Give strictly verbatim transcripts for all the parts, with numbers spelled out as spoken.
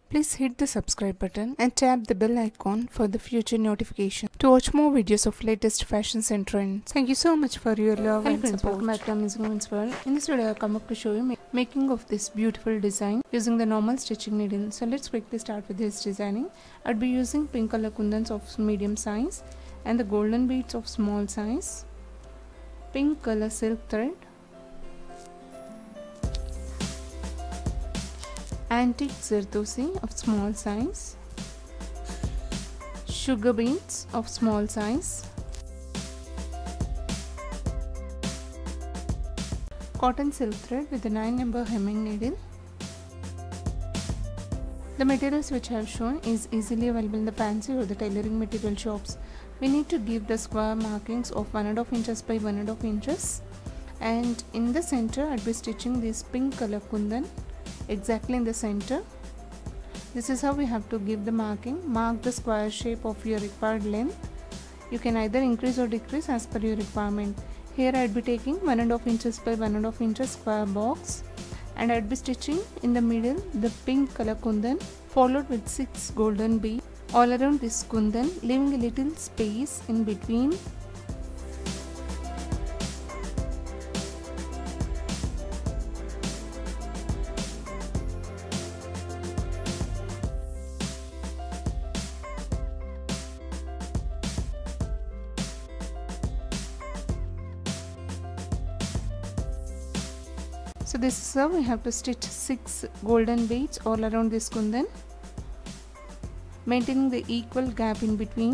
Please hit the subscribe button and tap the bell icon for the future notification to watch more videos of latest fashions and trends. Thank you so much for your love Hello and friends, support. Welcome back to Amazing Women's World. In this video, I come up to show you ma making of this beautiful design using the normal stitching needle. So let's quickly start with this designing. I'd be using pink color kundans of medium size and the golden beads of small size, pink color silk thread, antique zardosi of small size, sugar beads of small size, cotton silk thread with a nine number hemming needle. The materials which I have shown is easily available in the fancy or the tailoring material shops. We need to give the square markings of one and a half inches by one and a half inches, and in the center I'll be stitching this pink color kundan exactly in the center. This is how we have to give the marking. Mark the square shape of your required length. You can either increase or decrease as per your requirement. Here I'd be taking one and a half inches by one and a half inches square box, and I'd be stitching in the middle the pink color kundan followed with six golden beads all around this kundan, leaving a little space in between. So this is how we have to stitch six golden beads all around this kundan, maintaining the equal gap in between.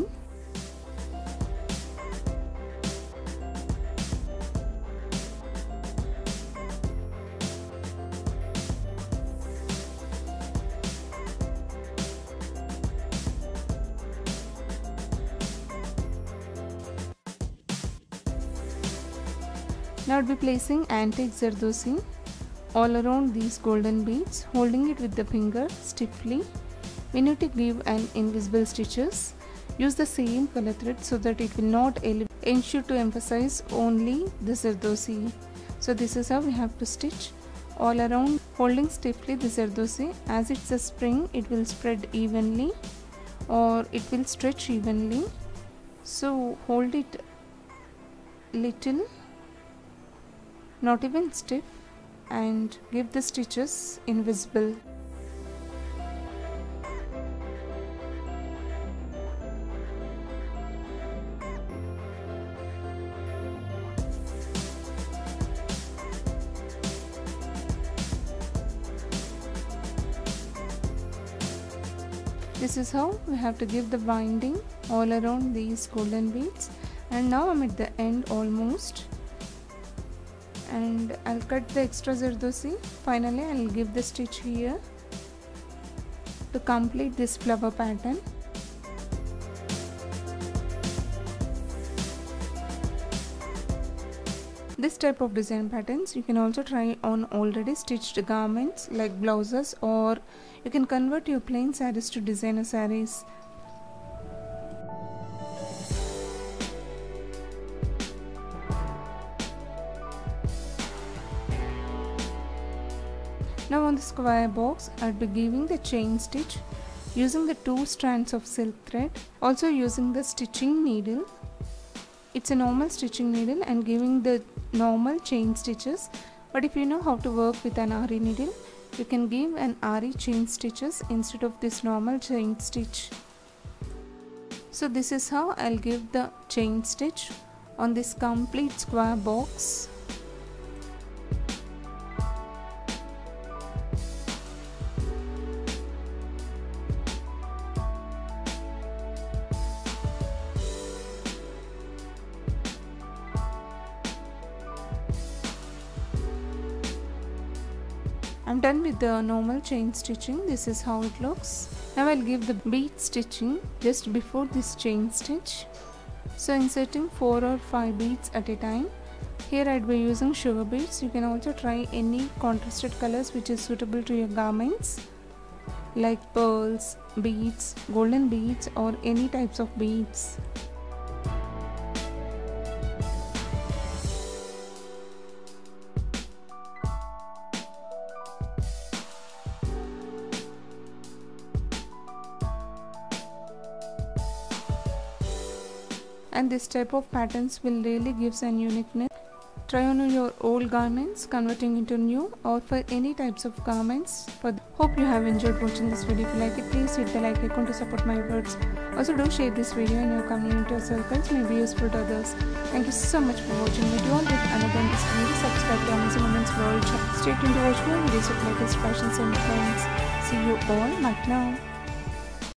Now I'll be placing antique zardosi all around these golden beads, holding it with the finger stiffly. We need to give an invisible stitches. Use the same color thread so that it will not elevate. Ensure to emphasize only the zardosi. So this is how we have to stitch all around, holding stiffly the zardosi. As it's a spring, it will spread evenly or it will stretch evenly. So hold it little, not even stiff, and give the stitches invisible. This is how we have to give the binding all around these golden beads. And now I'm at the end almost, and I'll cut the extra zardosi. Finally I'll give the stitch here to complete this flower pattern. This type of design patterns you can also try on already stitched garments like blouses, or you can convert your plain sarees to designer sarees. Now on the square box, I'll be giving the chain stitch using the two strands of silk thread, also using the stitching needle. It's a normal stitching needle and giving the normal chain stitches, but if you know how to work with an R E needle, you can give an R E chain stitches instead of this normal chain stitch. So this is how I'll give the chain stitch on this complete square box. I'm done with the normal chain stitching. This is how it looks. Now I'll give the bead stitching just before this chain stitch. So inserting four or five beads at a time. Here I'd be using sugar beads. You can also try any contrasted colors which is suitable to your garments, like pearls, beads, golden beads, or any types of beads. and this type of patterns will really gives an uniqueness. Try on your old garments, converting into new, or for any types of garments. For hope you have enjoyed watching this video. If you like it, please hit the like icon to support my efforts. Also do share this video in your community or circles, may be useful to others. Thank you so much for watching. Meet you all with another interesting video. Subscribe to Amazing Women's World. Stay tuned to watch more videos of latest fashions and trends. See you all. Bye now.